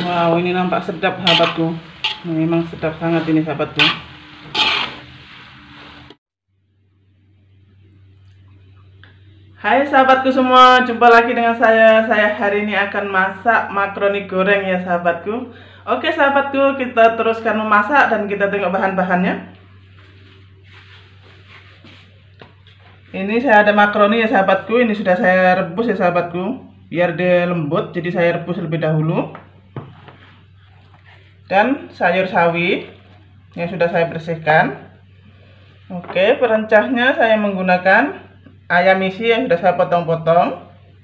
Wow, ini nampak sedap sahabatku. Memang sedap sangat ini sahabatku. Hai sahabatku semua, jumpa lagi dengan saya. Saya hari ini akan masak makaroni goreng ya sahabatku. Oke sahabatku, kita teruskan memasak dan kita tengok bahan-bahannya. Ini saya ada makaroni ya sahabatku. Ini sudah saya rebus ya sahabatku, biar dia lembut. Jadi saya rebus lebih dahulu. Dan sayur sawi yang sudah saya bersihkan. Oke, perencahnya saya menggunakan ayam isi yang sudah saya potong-potong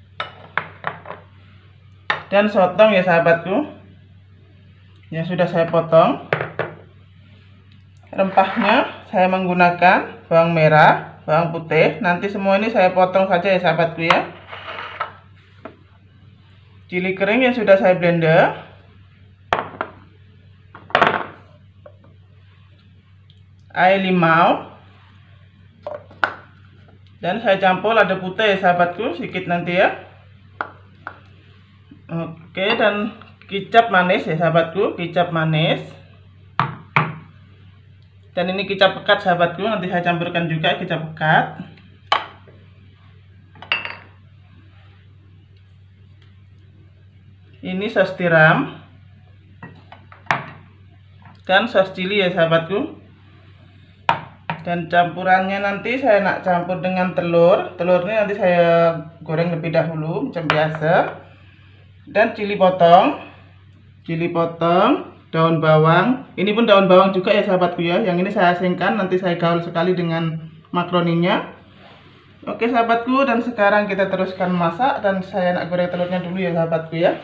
dan sotong ya sahabatku yang sudah saya potong. Rempahnya saya menggunakan bawang merah, bawang putih. Nanti semua ini saya potong saja ya sahabatku ya. Cili kering yang sudah saya blender. Air limau. Dan saya campur lada putih ya sahabatku, sedikit nanti ya. Oke, dan kecap manis ya sahabatku, kecap manis. Dan ini kecap pekat sahabatku, nanti saya campurkan juga kecap pekat. Ini sos tiram. Dan sos cili ya sahabatku. Dan campurannya nanti saya nak campur dengan telur. Telurnya nanti saya goreng lebih dahulu macam biasa. Dan cili potong, daun bawang. Ini pun daun bawang juga ya sahabatku ya. Yang ini saya asingkan, nanti saya gaul sekali dengan makaroninya. Oke sahabatku, dan sekarang kita teruskan masak. Dan saya nak goreng telurnya dulu ya sahabatku ya.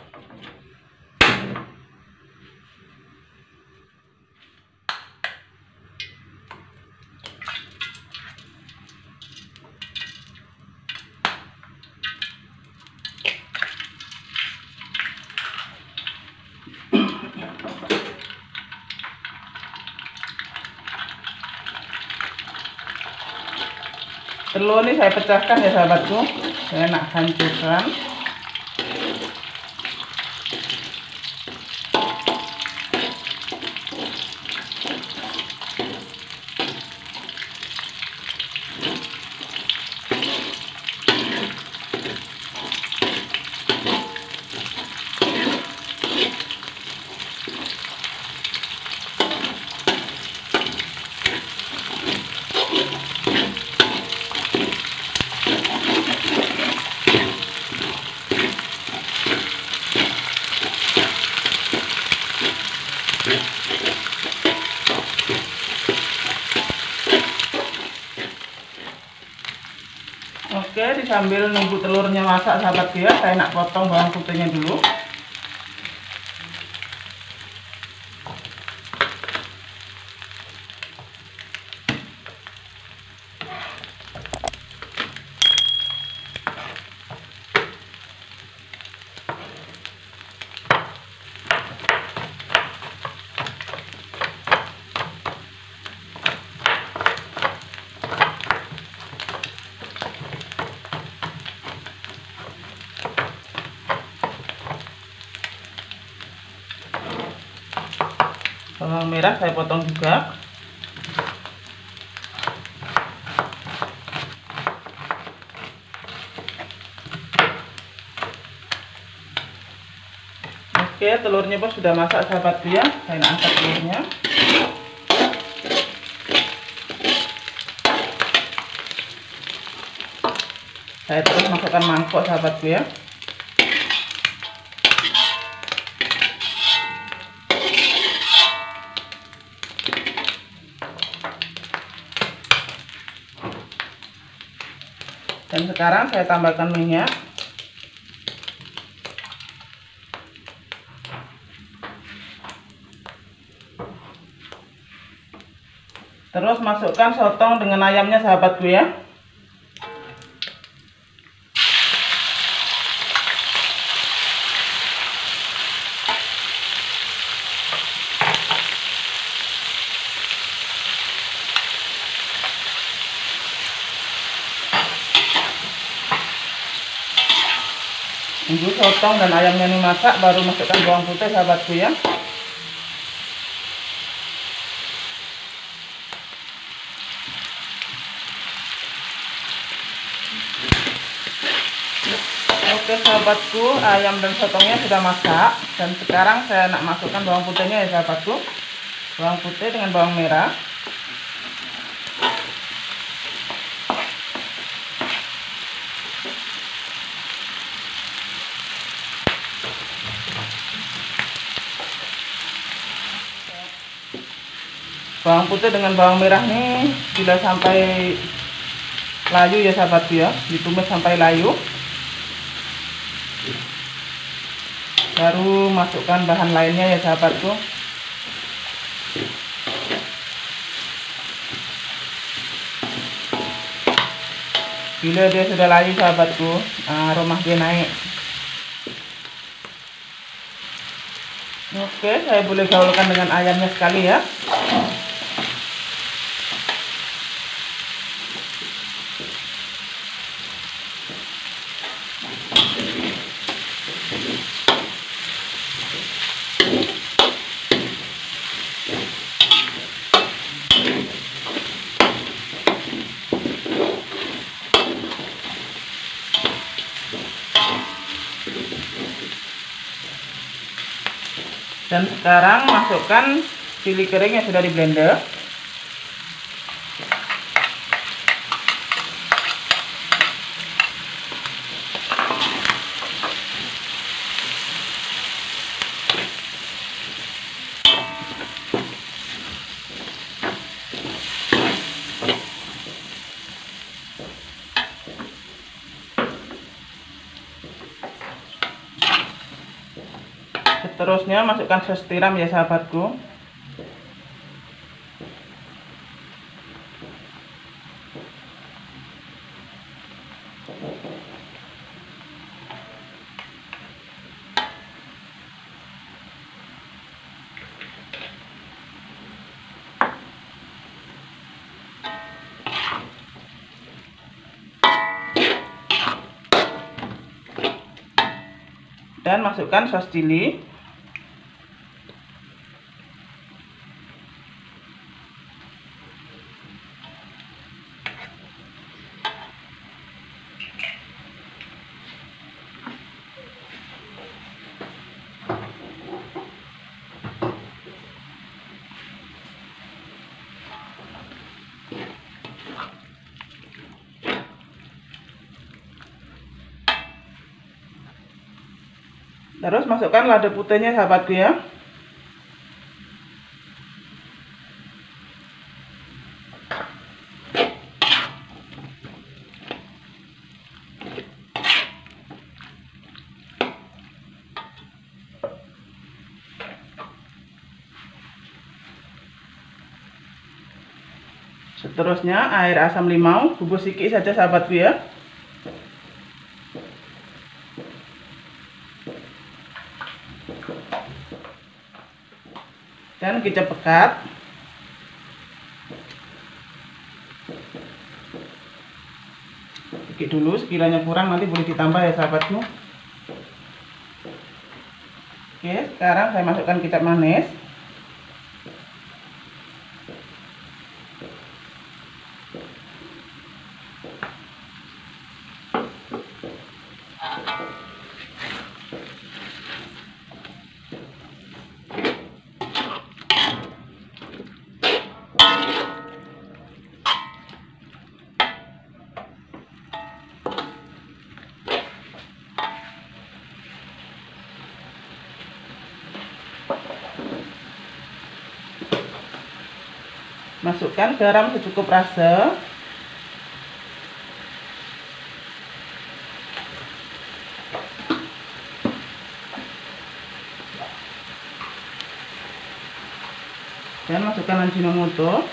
Telur ini saya pecahkan ya sahabatku, saya nak hancurkan. Oke, sambil nunggu telurnya masak sahabatku ya, saya nak potong bawang putihnya dulu. Bawang merah saya potong juga. Oke, telurnya pun sudah masak sahabatku ya. Saya nak angkat telurnya. Saya terus masukkan mangkok sahabatku ya. Dan sekarang saya tambahkan minyak. Terus masukkan sotong dengan ayamnya sahabatku ya. Tunggu sotong dan ayamnya ini masak, baru masukkan bawang putih sahabatku ya. Oke sahabatku, ayam dan sotongnya sudah masak, dan sekarang saya nak masukkan bawang putihnya ya sahabatku. Bawang putih dengan bawang merah. Bawang putih dengan bawang merah nih sudah sampai layu ya sahabatku ya, ditumis sampai layu. Baru masukkan bahan lainnya ya sahabatku. Bila dia sudah layu sahabatku, aroma dia naik. Oke, saya boleh gaulkan dengan ayamnya sekali ya. Dan sekarang masukkan chili kering yang sudah di blender. Seterusnya masukkan saus tiram ya sahabatku. Dan masukkan saus cili. Terus masukkan lada putihnya sahabatku ya. Seterusnya air asam limau, bubuk sikit saja sahabatku ya. Dan kecap pekat. Sedikit dulu, sekiranya kurang nanti boleh ditambah ya sahabatku. Oke, sekarang saya masukkan kecap manis. Masukkan garam secukup rasa. Dan masukkan Ajinomoto.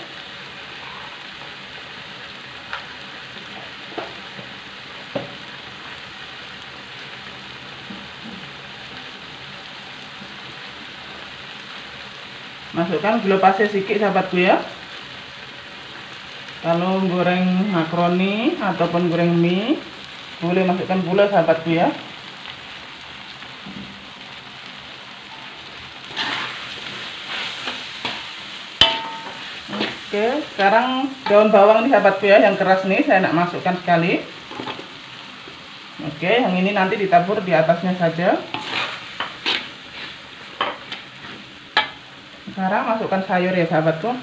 Masukkan gula pasir sedikit sahabatku ya. Kalau goreng makaroni ataupun goreng mie, boleh masukkan gula sahabatku ya. Oke, sekarang daun bawang nih sahabatku ya, yang keras nih saya nak masukkan sekali. Oke, yang ini nanti ditabur di atasnya saja. Sekarang masukkan sayur ya sahabatku.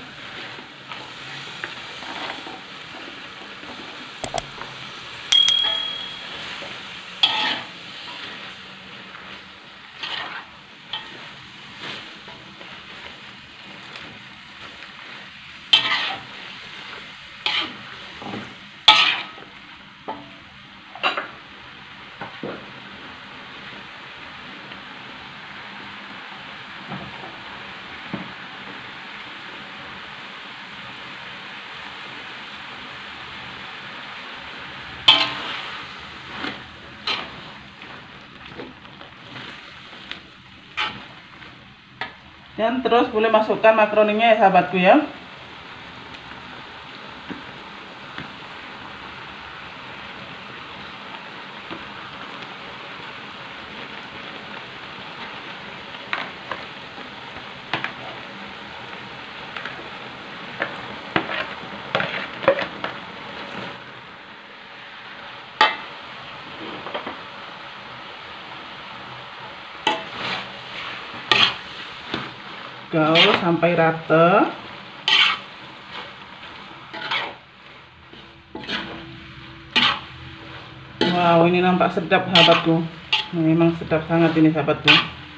Dan terus boleh masukkan makaroninya ya sahabatku ya. Gaul sampai rata. Wow, ini nampak sedap sahabatku. Memang sedap sangat ini sahabatku.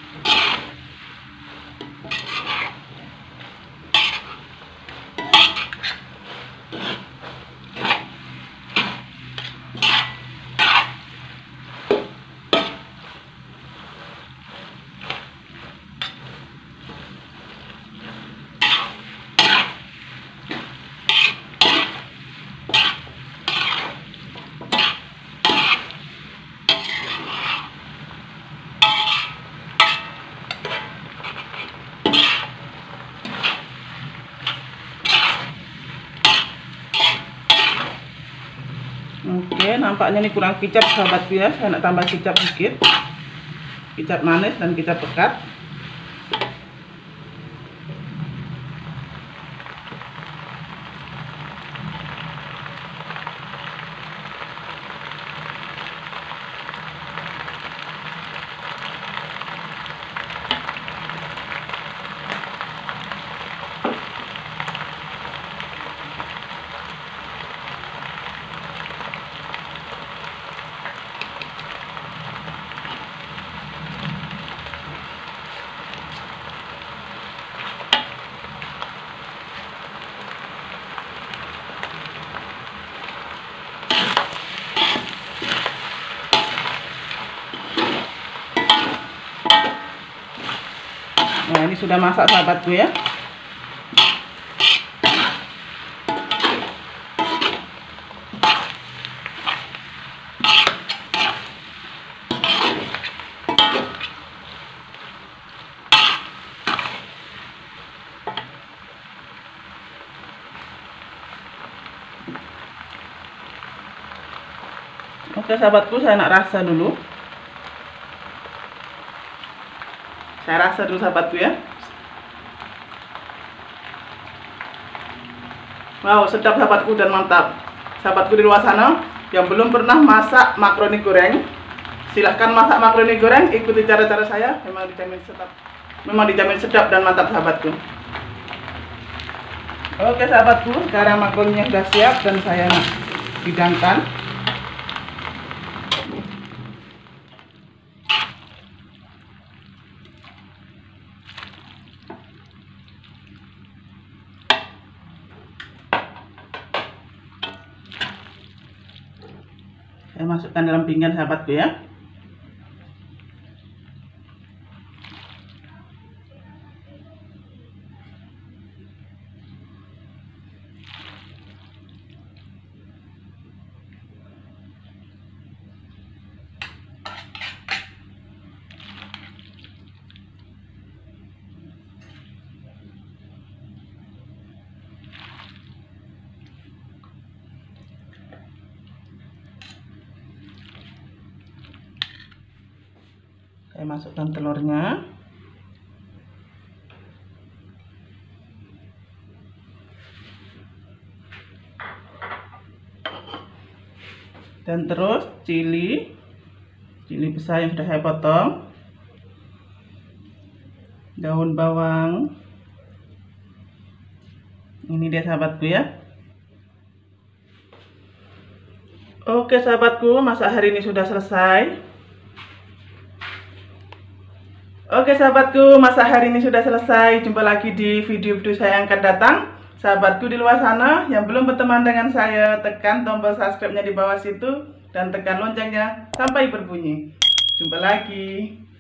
Oke, nampaknya ini kurang kicap sahabatku ya. Saya nak tambah kicap sedikit. Kicap manis dan kicap pekat. Nah, ini sudah masak sahabatku ya. Oke sahabatku, saya nak rasa dulu. Saya rasa dulu sahabatku ya. Wow, sedap sahabatku dan mantap. Sahabatku di luar sana yang belum pernah masak makaroni goreng, silahkan masak makaroni goreng, ikuti cara-cara saya. Memang dijamin sedap dan mantap sahabatku. Oke sahabatku, sekarang makaroninya sudah siap dan saya nak hidangkan. Saya masukkan dalam pinggan sahabatku ya. Saya masukkan telurnya. Dan terus cili besar yang sudah saya potong, daun bawang. Ini dia sahabatku ya. Oke sahabatku, masak hari ini sudah selesai. Jumpa lagi di video-video saya yang akan datang. Sahabatku di luar sana yang belum berteman dengan saya, tekan tombol subscribe-nya di bawah situ dan tekan loncengnya sampai berbunyi. Jumpa lagi.